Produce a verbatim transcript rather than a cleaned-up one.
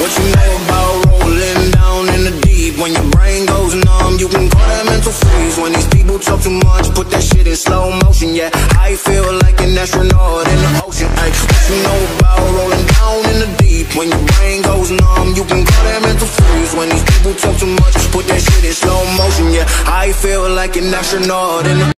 What you know about rolling down in the deep? When your brain goes numb, you can call that mental freeze. When these people talk too much, put that shit in slow motion. Yeah, I feel like an astronaut in the ocean. Ay, what you know about rolling down in the deep? When your brain goes numb, you can call that mental freeze. When these people talk too much, put that shit in slow motion. Yeah, I feel like an astronaut in the